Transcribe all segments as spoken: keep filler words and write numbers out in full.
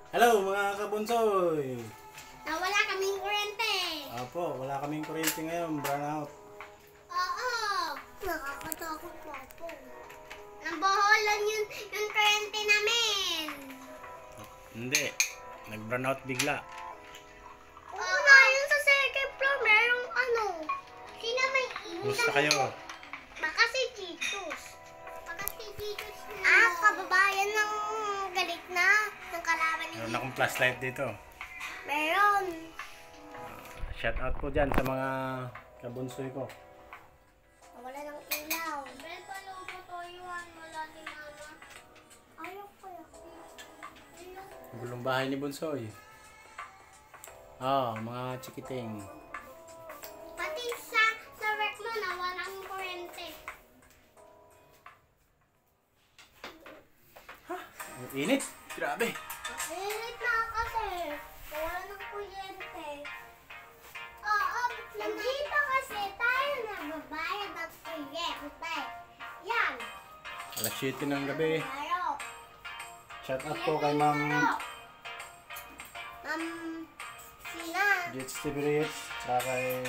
Hello mga kabunsoy! Nawala kaming kuryente. Opo, wala kaming kuryente ngayon, brownout. Oo. Nakakatakot po po. Nabaholan yun yung kuryente namin. Hindi, nag-brownout bigla. Oo na, yun sa second floor, merong ano. Sino may inis? Gusto kayo? Baka si Titus. Baka si Titus na. Ah, kababayan ng galit na. Ng kalaban ni Meron akong flashlight dito. Meron. Shout out po dyan sa mga kabunsoy ko. Wala ng ilaw. Bel, paano po toyuan? Wala ni mama. Ayaw ko yan. Gulong bahay ni Bunsoy. Ah, mga chikiting. Pati sa, sa work mo na walang kuryente. Ang init. Grabe. Init na kasi. Wala ng kuryente. Oo, nandito kasi tayo nagbabayad ng kuryente. Yan. Alas siyete ng gabi. Tayo. Shout out po kay Ma'am Ma'am, sina? Jets T V Reyes. Saka kay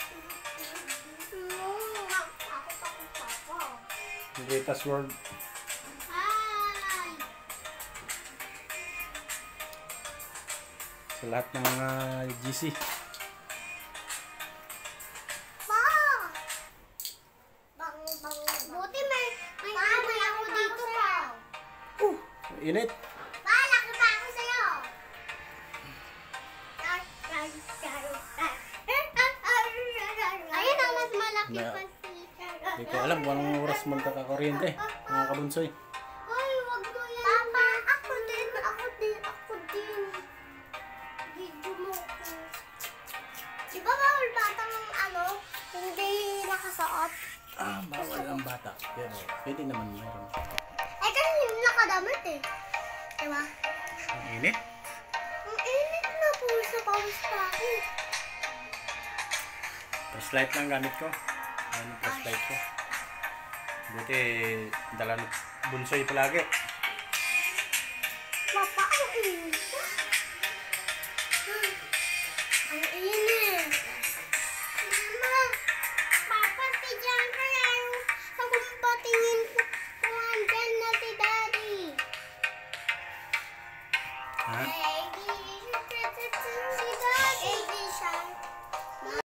Hmm, ako takot ako. Greatest World. Hi! Sa lahat ng mga G C. Pa! Bang, bang, buti may, may may ako dito pa. Init. Pa, laki pa ako sa'yo. Ayun ang mas malaki Na- pa si Hindi ko alam kung anong oras magkakakuryente. Mga kabunsoy. Ay, wag mo yan. Papa, ako din, ako din, ako din. Video mo ko. Di ba bawal batang ano, hindi nakasuot? Ah, bawal ang bata. Pero pwede naman meron. Eh, kasi hindi nakadamit eh. Diba? Ang init. Ang init na po sa pawis pa ako. Flashlight lang gamit ko. Ano flashlight ko. Buti dala ng bunsoy palagi.